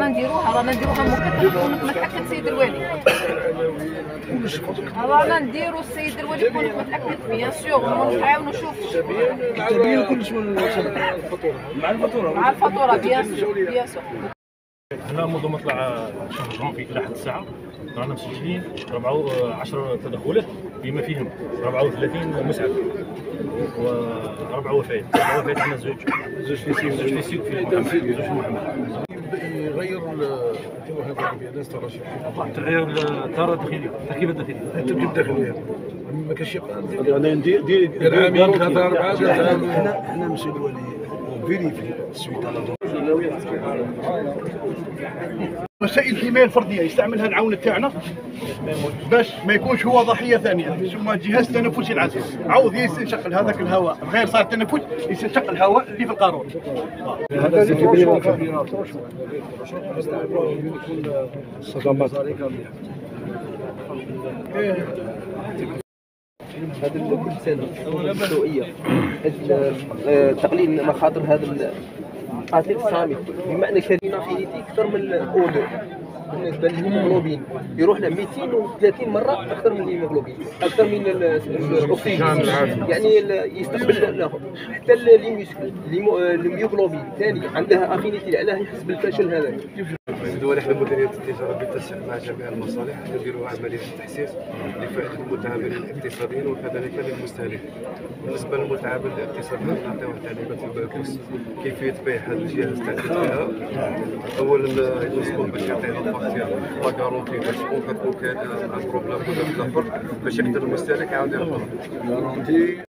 رانا نديروها مكتب متاكد سيد الوالي. رانا نديرو السيد الوالي يكون متاكد بيان سور ونحاول نشوف تبين كلش من مع الفاتوره بيان سور. هنا منذ مطلع شهر جانفي الى حد الساعه رانا مسجلين 10 تدخلات بما فيهم 34 مسعف و4 وفيات. عندنا زوج في محمد. يغير الناس تغيير الدار الداخليه، التركيبه الداخليه. ما كاينش يعني دير عامين 3 4 احنا نمشي للولي وفيريفي سويت على وسائل الحمايه الفرديه يستعملها العون تاعنا باش ما يكونش هو ضحيه ثانيه. ثم الجهاز التنفسي العام عاوز يستنشق هذاك الهواء غير صار تنفس، يستنشق الهواء اللي في القارون. الصدمات هذا كل سنه السوئيه تقليل مخاطر هذا القاتل الصامت، بمعنى كلمه فيه اكثر من الاودو بالنسبه للهيموغلوبين يروح ل 230 مره اكثر من الهيموغلوبين، اكثر من الاكسجين، يعني يستقبل له حتى الميوغلوبين ثاني عندها افينيتي علاه يحس بالفشل هذاك. الدول احنا مديريه التجاره بالتنسيق مع جميع المصالح نديروا عمليه التحسيس لفائده المتعاملين الاقتصاديين وكذلك للمستهلك. بالنسبه للمتعامل الاقتصادي نعطيوه تعليمات الباكوس كيفيه بيع هذا الجهاز تاع التدفئه. اولا يوصلوا باش يعطينا الفاكتور لا كارونتي باش تكون كاين بروبليم ولا باش يقدر المستهلك يعاود يهضر.